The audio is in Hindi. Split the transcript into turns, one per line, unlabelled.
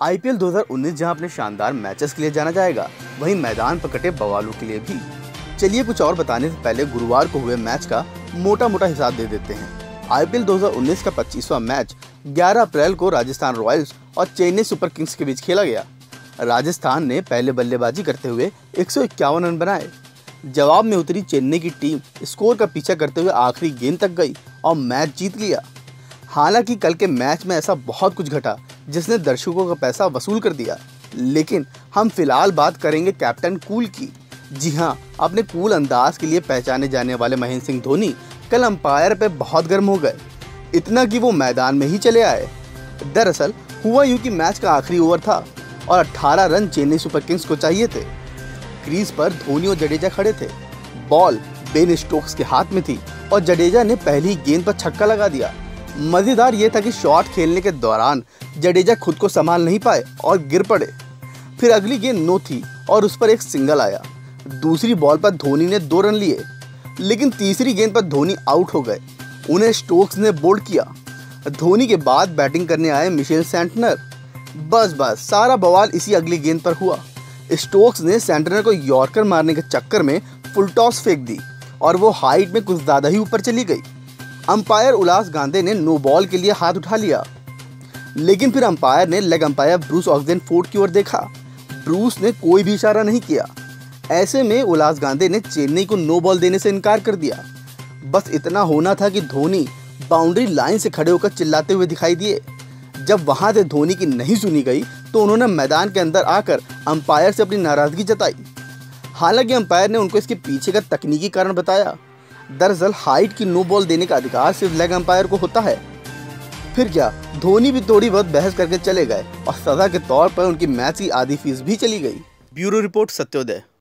आईपीएल 2019 जहां अपने शानदार मैचेस के लिए जाना जाएगा, वहीं मैदान पर कटे बवालों के लिए भी। चलिए कुछ और बताने से पहले गुरुवार को हुए मैच का मोटा मोटा हिसाब दे देते हैं। आईपीएल 2019 का 25वां मैच 11 अप्रैल को राजस्थान रॉयल्स और चेन्नई सुपर किंग्स के बीच खेला गया। राजस्थान ने पहले बल्लेबाजी करते हुए 151 रन बनाए। जवाब में उतरी चेन्नई की टीम स्कोर का पीछा करते हुए आखिरी गेंद तक गई और मैच जीत लिया। हालांकि कल के मैच में ऐसा बहुत कुछ घटा जिसने दर्शकों का पैसा वसूल कर दिया, लेकिन हम फिलहाल बात करेंगे कैप्टन कूल की। जी हाँ, अपने कूल अंदाज के लिए पहचाने जाने वाले महेंद्र सिंह धोनी कल अंपायर पे बहुत गर्म हो गए, इतना कि वो मैदान में ही चले आए। दरअसल हुआ यूं कि मैच का आखिरी ओवर था और 18 रन चेन्नई सुपर किंग्स को चाहिए थे। क्रीज पर धोनी और जडेजा खड़े थे। बॉल बेन स्टोक्स के हाथ में थी और जडेजा ने पहली गेंद पर छक्का लगा दिया। मजेदार ये था कि शॉट खेलने के दौरान जडेजा खुद को संभाल नहीं पाए और गिर पड़े। फिर अगली गेंद नो थी और उस पर एक सिंगल आया। दूसरी बॉल पर धोनी ने 2 रन लिए, लेकिन तीसरी गेंद पर धोनी आउट हो गए। उन्हें स्टोक्स ने बोल्ड किया। धोनी के बाद बैटिंग करने आए मिशेल सेंटनर। बस सारा बवाल इसी अगली गेंद पर हुआ। स्टोक्स ने सेंटनर को यॉर्कर मारने के चक्कर में फुल टॉस फेंक दी और वो हाइट में कुछ ज्यादा ही ऊपर चली गई। अंपायर उलास गांधे ने नो बॉल के लिए हाथ उठा लिया, लेकिन फिर अंपायर ने लेग अंपायर ब्रूस ऑक्सेनफोर्ड की ओर देखा। ब्रूस ने कोई भी इशारा नहीं किया। ऐसे में उलास गांधे ने चेन्नई को नो बॉल देने से इनकार कर दिया। बस इतना होना था कि धोनी बाउंड्री लाइन से खड़े होकर चिल्लाते हुए दिखाई दिए। जब वहां से धोनी की नहीं सुनी गई तो उन्होंने मैदान के अंदर आकर अंपायर से अपनी नाराजगी जताई। हालांकि अंपायर ने उनको इसके पीछे का तकनीकी कारण बताया। दरअसल हाइट की नो बॉल देने का अधिकार सिर्फ लेग अंपायर को होता है। फिर क्या, धोनी भी थोड़ी बहुत बहस करके चले गए और सजा के तौर पर उनकी मैच की आधी फीस भी चली गई। Bureau report, Satyoday.